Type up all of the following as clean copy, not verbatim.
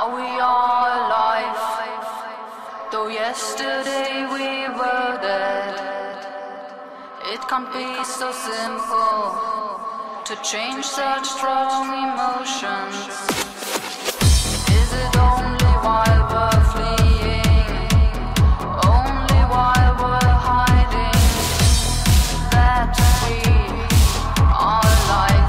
Now we are alive, though yesterday we were dead. It can't be so simple to change such strong emotions. Is it only while we're fleeing, only while we're hiding, that we are alive?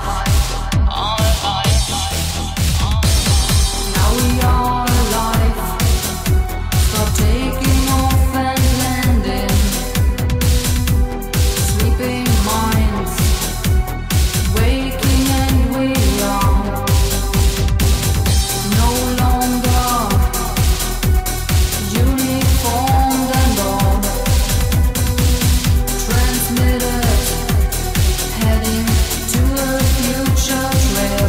Now we are alive, stop taking off and landing, sleeping minds, waking and we are no longer uniformed and all transmitted, heading to a future trail.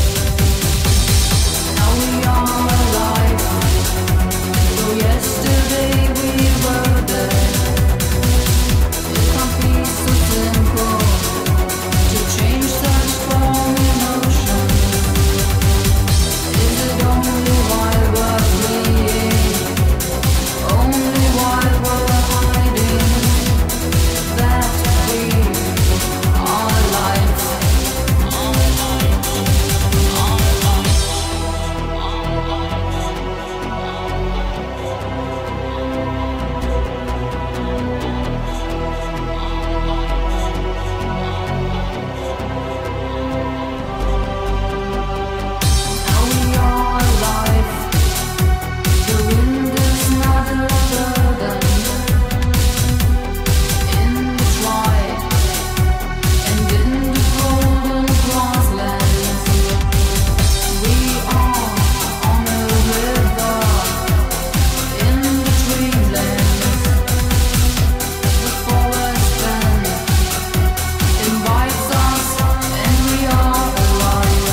Now we are alive, though yesterday we were dead. It can't be so simple to change such strong emotions. Is it only while we're fleeing, only while we're hiding, that we are alive? Now we are alive, the wind is not a burden in the dry and in the golden grasslands. We are on a river in the dreamlands. The forest band invites us and we are alive.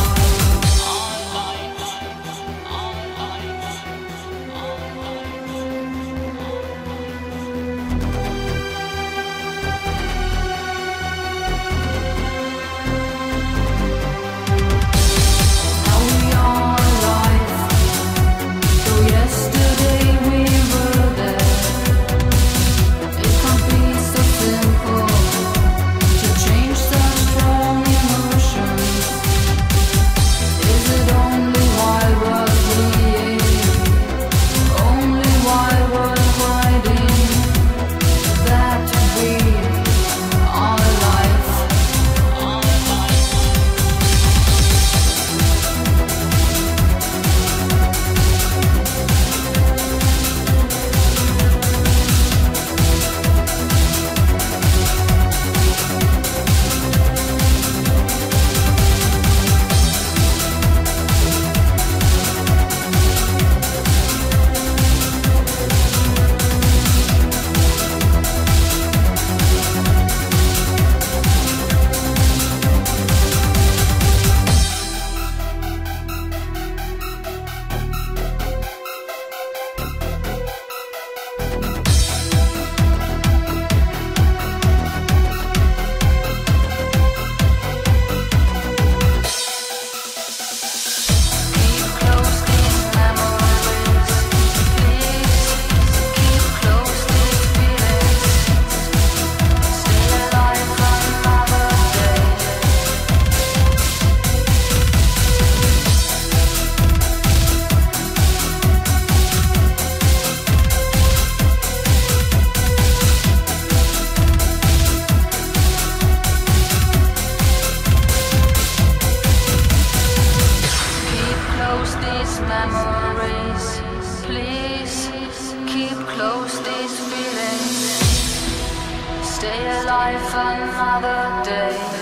Now we are alive, though yesterday we were dead. It can't be so simple to change such strong emotions. Is it only while we're fleeing, only while we're hiding, that we are alive? Keep close these memories, please. Keep close these feelings. Stay alive another day. Keep close these memories, please. Keep close these feelings. Stay alive another day.